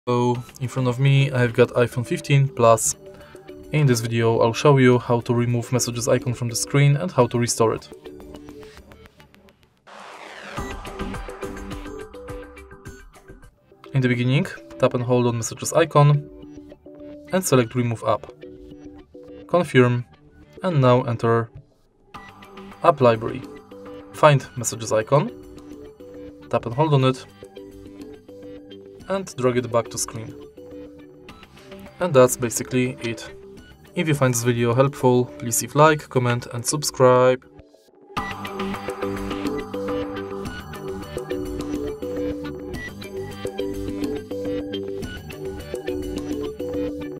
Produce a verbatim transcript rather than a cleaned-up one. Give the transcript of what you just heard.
So in front of me I've got iPhone fifteen Plus. In this video I'll show you how to remove messages icon from the screen and how to restore it. In the beginning, tap and hold on messages icon and select remove app. Confirm and now enter app library. Find messages icon, tap and hold on it and drag it back to screen. And that's basically it. If you find this video helpful, please leave like, comment and subscribe.